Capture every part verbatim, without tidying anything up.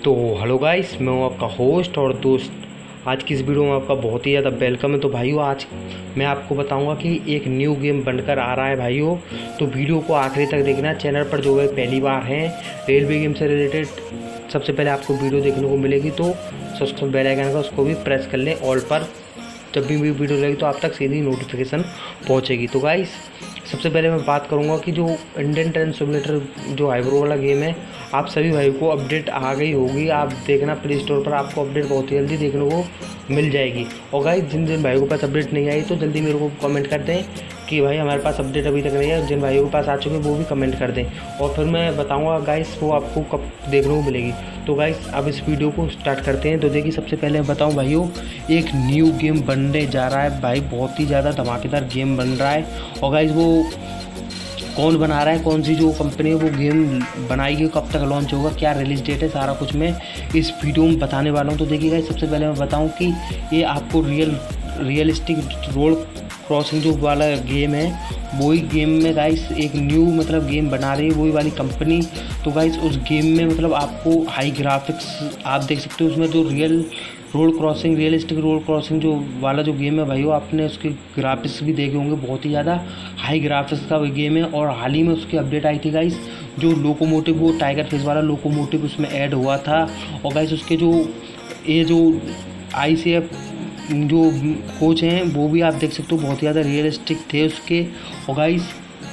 तो hello guys, मैं हूँ आपका होस्ट और दोस्त। आज की इस वीडियो में आपका बहुत ही ज़्यादा वेलकम है। तो भाइयों, आज मैं आपको बताऊंगा कि एक न्यू गेम बनकर आ रहा है भाइयों। तो वीडियो को आखिरी तक देखना। चैनल पर जो है पहली बार हैं रेलवे गेम से रिलेटेड सबसे पहले आपको वीडियो देखने को मिलेगी, तो सब्सक्राइब बेल आइकन का उसको भी प्रेस कर लें ऑल पर। जब भी वीडियो लगेगी तो आप तक सीधी नोटिफिकेशन पहुँचेगी। तो गाइस, सबसे पहले मैं बात करूंगा कि जो इंडियन ट्रेन सिमुलेटर जो आईब्रो वाला गेम है, आप सभी भाइयों को अपडेट आ गई होगी। आप देखना प्ले स्टोर पर आपको अपडेट बहुत ही जल्दी देखने को मिल जाएगी। और गाइस, जिन जिन भाइयों के पास अपडेट नहीं आई तो जल्दी मेरे को कमेंट कर दें कि भाई हमारे पास अपडेट अभी तक नहीं है। जिन भाइयों के पास आ चुके हैं वो भी कमेंट कर दें, और फिर मैं बताऊंगा गाइस वो आपको कब देखने को मिलेगी। तो गाइस, अब इस वीडियो को स्टार्ट करते हैं। तो देखिए, सबसे पहले मैं बताऊं भाइयों, एक न्यू गेम बनने जा रहा है भाई। बहुत ही ज़्यादा धमाकेदार गेम बन रहा है। और गाइस, वो कौन बना रहा है, कौन सी जो कंपनी है वो गेम बनाएगी, कब तक लॉन्च होगा, क्या रिलीज डेट है, सारा कुछ मैं इस वीडियो में बताने वाला हूँ। तो देखिए गाइस, सबसे पहले मैं बताऊँ कि ये आपको रियल रियलिस्टिक रोड क्रॉसिंग जो वाला गेम है, वही गेम में गाइस एक न्यू मतलब गेम बना रही है वही वाली कंपनी। तो गाइस, उस गेम में मतलब आपको हाई ग्राफिक्स आप देख सकते हो। उसमें जो real road crossing realistic road crossing जो वाला जो गेम है भाइयों, आपने उसके ग्राफिक्स भी देखे होंगे, बहुत ही ज़्यादा हाई ग्राफिक्स का वो गेम है। और हाल ही में उसकी अपडेट आई थी गाइस, जो लोकोमोटिव वो टाइगर फेस वाला लोकोमोटिव उसमें ऐड हुआ था। और गाइस, उसके जो ये जो आई सी एफ जो कोच हैं वो भी आप देख सकते हो, बहुत ही ज़्यादा रियलिस्टिक थे उसके। और गाइस,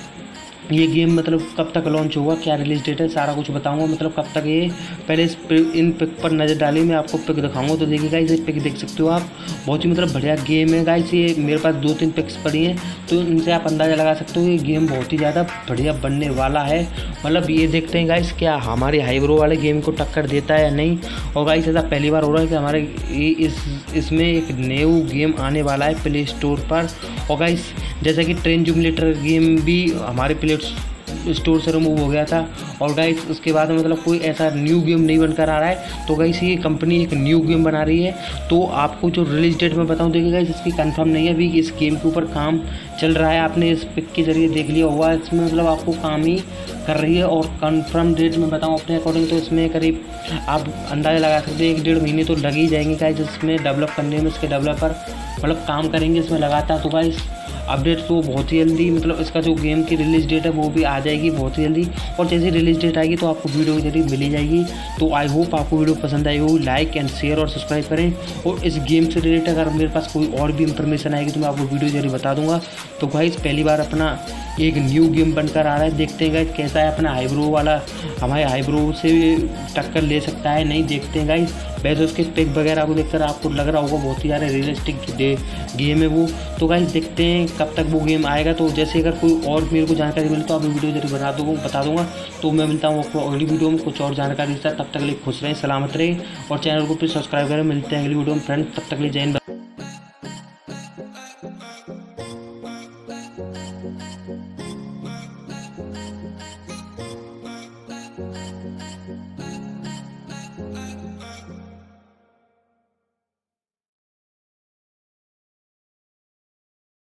ये गेम मतलब कब तक लॉन्च होगा, क्या रिलीज डेट है, सारा कुछ बताऊंगा। मतलब कब तक ये, पहले इस इन पिक पर नज़र डाली, मैं आपको पिक दिखाऊंगा। तो देखिए गाइस, ये पिक देख सकते हो आप, बहुत ही मतलब बढ़िया गेम है गाइस। ये मेरे पास दो तीन पिक्स पड़ी हैं, तो इनसे आप अंदाज़ा लगा सकते हो ये गेम बहुत ही ज़्यादा बढ़िया बनने वाला है। मतलब ये देखते हैं गाइस, क्या हमारे हाईब्रो वाले गेम को टक्कर देता है या नहीं। और गाइस, ऐसा पहली बार हो रहा है कि हमारे इस इसमें एक न्यू गेम आने वाला है प्ले स्टोर पर। और गाइस, जैसा कि ट्रेन सिमुलेटर गेम भी हमारे प्ले स्टोर से रिमूव हो गया था, और गाइस उसके बाद मतलब कोई ऐसा न्यू गेम नहीं बनकर आ रहा है। तो गाइस, ये कंपनी एक न्यू गेम बना रही है। तो आपको जो रिलीज डेट मैं बताऊं, देखिए गाइस, इसकी कंफर्म नहीं है अभी। इस गेम के ऊपर काम चल रहा है, आपने इस पिक के जरिए देख लिया होगा। इसमें मतलब आपको काम ही कर रही है। और कंफर्म डेट में बताऊँ अपने अकॉर्डिंग, तो इसमें करीब आप अंदाज़ा लगा सकते हैं एक डेढ़ महीने तो लग ही जाएंगे गाइस इसमें डेवलप करने में। इसके डेवलपर मतलब काम करेंगे इसमें लगातार। तो गाइस, अपडेट तो बहुत ही जल्दी, मतलब इसका जो गेम की रिलीज डेट है वो भी आ जाएगी बहुत ही जल्दी। और जैसे रिलीज डेट आएगी तो आपको वीडियो के जरिए मिली जाएगी। तो आई होप आपको वीडियो पसंद आई हो। लाइक एंड शेयर और सब्सक्राइब करें। और इस गेम से रिलेटेड अगर मेरे पास कोई और भी इंफॉर्मेशन आएगी तो मैं आपको वीडियो के जरिए बता दूंगा। तो गाइस, पहली बार अपना एक न्यू गेम बनकर आ रहा है। देखते हैं गाइस कैसा है, अपना हाईब्रो वाला हमारे हाईब्रो से टक्कर ले सकता है नहीं, देखते हैं गाइस। वैसे उसके पिक वगैरह को देखकर आपको लग रहा होगा बहुत ही ज़्यादा रियलिस्टिक गेम है वो। तो गाइस, देखते हैं कब तक वो गेम आएगा। तो जैसे अगर कोई और मेरे को जानकारी मिले तो आप वीडियो जरूर बना दूँगा बता दूंगा। तो मैं मिलता हूँ आपको अगली वीडियो में कुछ और जानकारी के साथ। तब तक के लिए खुश रहें, सलामत रहें, और चैनल को प्लीज़ सब्सक्राइब करें। मिलते हैं अगली वीडियो में फ्रेंड्स, तब तक के लिए जय हिंद।